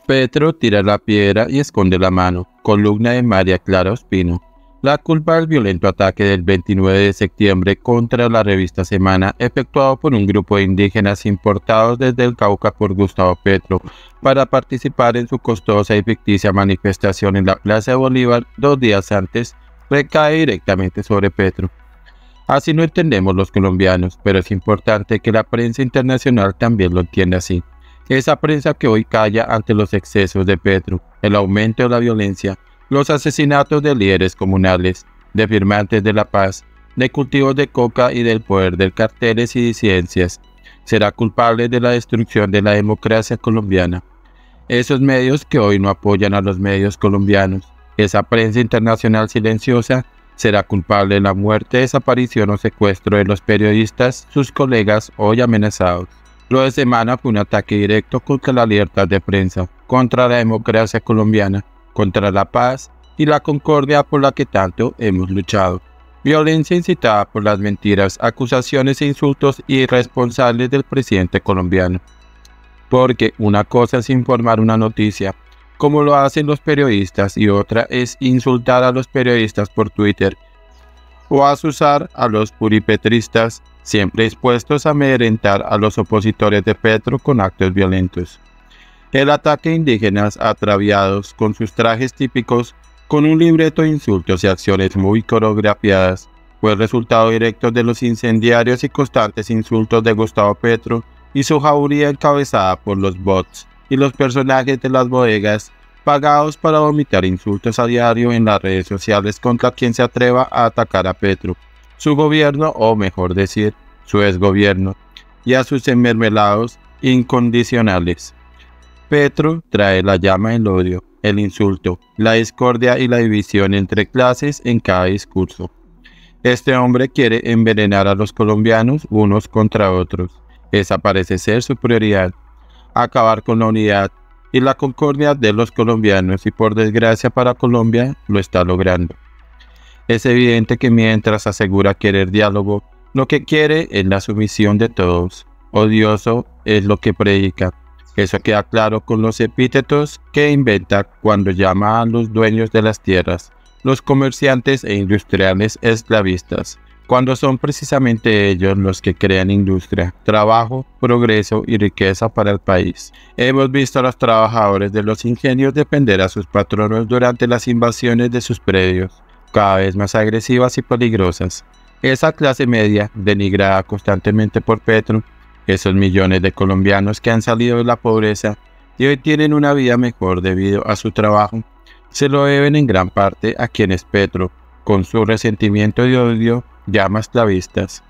Petro tira la piedra y esconde la mano. Columna de María Clara Ospino. La culpa del violento ataque del 29 de septiembre contra la revista Semana, efectuado por un grupo de indígenas importados desde el Cauca por Gustavo Petro, para participar en su costosa y ficticia manifestación en la Plaza de Bolívar 2 días antes, recae directamente sobre Petro. Así lo entendemos los colombianos, pero es importante que la prensa internacional también lo entienda así. Esa prensa que hoy calla ante los excesos de Petro, el aumento de la violencia, los asesinatos de líderes comunales, de firmantes de la paz, de cultivos de coca y del poder de carteles y disidencias, será culpable de la destrucción de la democracia colombiana. Esos medios que hoy no apoyan a los medios colombianos, esa prensa internacional silenciosa, será culpable de la muerte, desaparición o secuestro de los periodistas, sus colegas hoy amenazados. Lo de Semana fue un ataque directo contra la libertad de prensa, contra la democracia colombiana, contra la paz y la concordia por la que tanto hemos luchado. Violencia incitada por las mentiras, acusaciones e insultos irresponsables del presidente colombiano. Porque una cosa es informar una noticia, como lo hacen los periodistas, y otra es insultar a los periodistas por Twitter o asusar a los puripetristas, siempre dispuestos a amedrentar a los opositores de Petro con actos violentos. El ataque a indígenas atraviados con sus trajes típicos, con un libreto de insultos y acciones muy coreografiadas, fue el resultado directo de los incendiarios y constantes insultos de Gustavo Petro y su jauría encabezada por los bots y los personajes de las bodegas, pagados para vomitar insultos a diario en las redes sociales contra quien se atreva a atacar a Petro, su gobierno o mejor decir, su exgobierno, y a sus enmermelados incondicionales. Petro trae la llama del odio, el insulto, la discordia y la división entre clases en cada discurso. Este hombre quiere envenenar a los colombianos unos contra otros. Esa parece ser su prioridad. Acabar con la unidad y la concordia de los colombianos, y por desgracia para Colombia lo está logrando. Es evidente que mientras asegura querer diálogo, lo que quiere es la sumisión de todos. Odioso es lo que predica. Eso queda claro con los epítetos que inventa cuando llama a los dueños de las tierras, los comerciantes e industriales esclavistas, cuando son precisamente ellos los que crean industria, trabajo, progreso y riqueza para el país. Hemos visto a los trabajadores de los ingenios defender a sus patronos durante las invasiones de sus predios, cada vez más agresivas y peligrosas. Esa clase media, denigrada constantemente por Petro, esos millones de colombianos que han salido de la pobreza y hoy tienen una vida mejor debido a su trabajo, se lo deben en gran parte a quienes Petro, con su resentimiento y odio, llama esclavistas.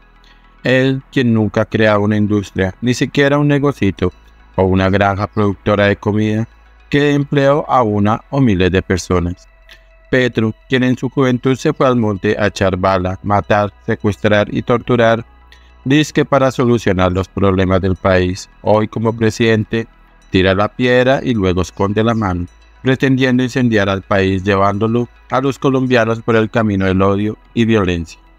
Él, quien nunca ha creado una industria, ni siquiera un negocito o una granja productora de comida que dé empleo a una o miles de personas. Petro, quien en su juventud se fue al monte a echar bala, matar, secuestrar y torturar, dice que para solucionar los problemas del país, hoy como presidente, tira la piedra y luego esconde la mano, pretendiendo incendiar al país llevándolo a los colombianos por el camino del odio y violencia.